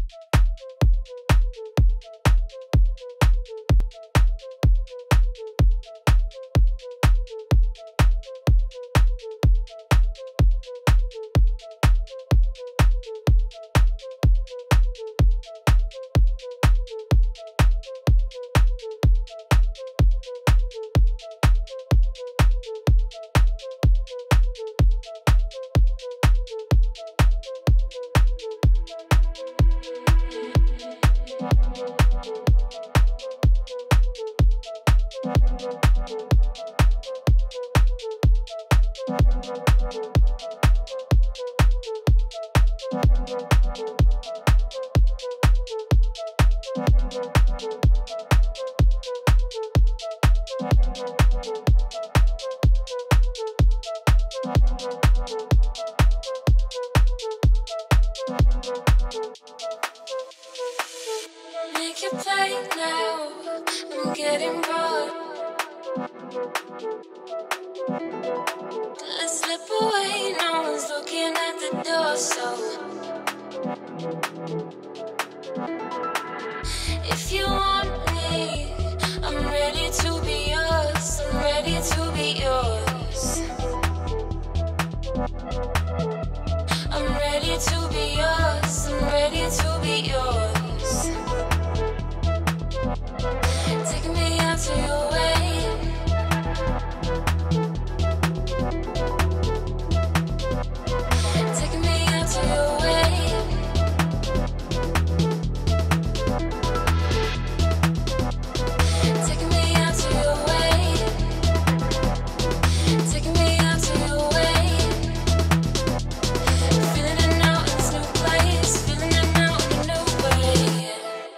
Make it plain now, I'm getting bored. Let's slip away, no one's looking at the door. So if you want me, I'm ready to be yours. I'm ready to be yours. I'm ready to be yours. I'm ready to be yours. Take me out to your way. Take me out to your way. Take me out to your way. Take me out to your way. Feeling it now in this new place. Feeling it now in a new way.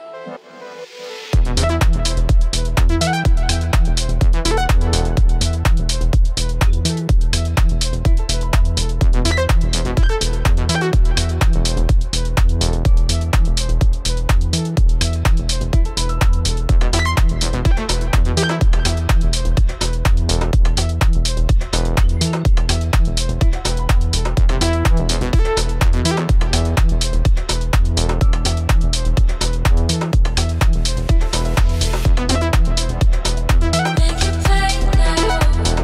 Make it plain now.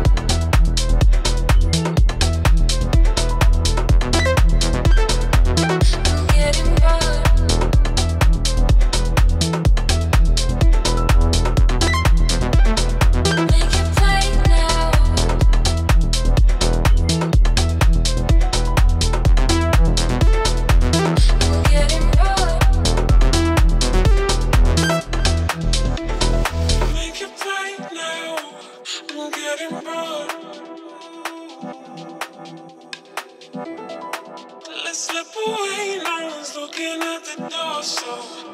I'm getting bored. Make it plain now. I'm getting bored. Make it plain now. I'm getting bored. Let's slip away. No one's looking at the door. So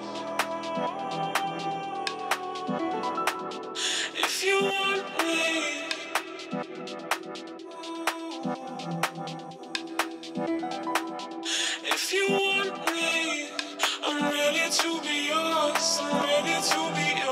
if you want me, if you want me, I'm ready to be yours. I'm ready to be